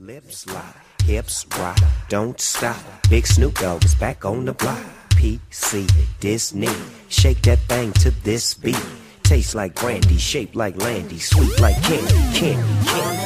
Lips lock, hips rock, don't stop. Big Snoop Dogg is back on the block. PC, Disney, shake that thing to this beat. Tastes like brandy, shaped like Landy, sweet like candy, candy, candy.